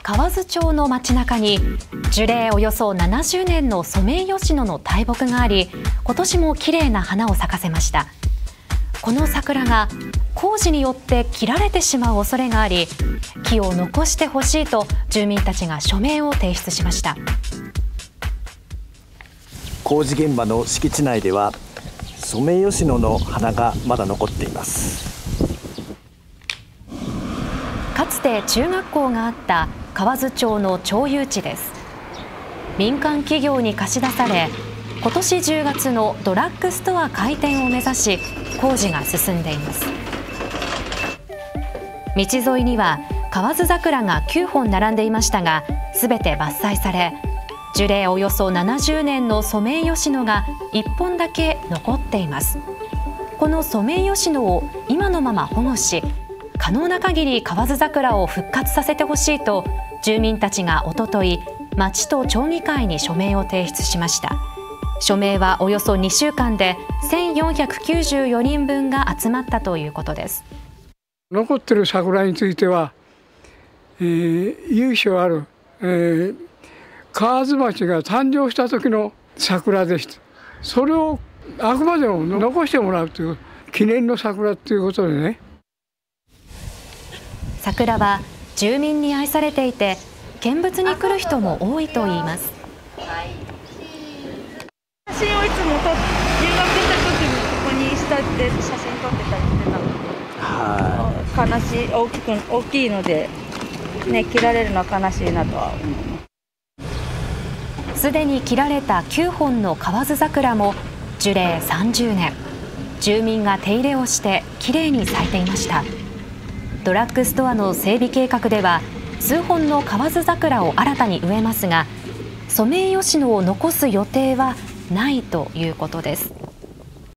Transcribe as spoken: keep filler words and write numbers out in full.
河津町の街中に樹齢およそななじゅうねんのソメイヨシノの大木があり、今年も綺麗な花を咲かせました。この桜が工事によって切られてしまう恐れがあり、木を残してほしいと住民たちが署名を提出しました。 工事現場の敷地内ではソメイヨシノの花がまだ残っています。 かつて中学校があった河津町の町有地です。民間企業に貸し出され、今年じゅうがつのドラッグストア開店を目指し工事が進んでいます。道沿いには河津桜がきゅうほん並んでいましたが、すべて伐採され、樹齢およそななじゅうねんのソメイヨシノがいっぽんだけ残っています。このソメイヨシノを今のまま保護し、可能な限り河津桜を復活させてほしいと住民たちがおととい、町と町議会に署名を提出しました。署名はおよそにしゅうかんでせんよんひゃくきゅうじゅうよにんぶんが集まったということです。 残っている桜については、えー、由緒ある、えー、河津町が誕生した時の桜でした。それをあくまでも残してもらうという記念の桜ということでね。 桜は住民に愛されていて、見物に来る人も多いといいます。 写真をいつも撮っ入学した時にここにしたって写真撮ってたりしてたので、はい、悲しい大きく大きいのでね、切られるのは悲しいなとは思います。 すでに切られたきゅうほんの河津桜も樹齢さんじゅうねん、住民が手入れをしてきれいに咲いていました。ドラッグストアの整備計画では数本の河津桜を新たに植えますが、ソメイヨシノを残す予定はないということです。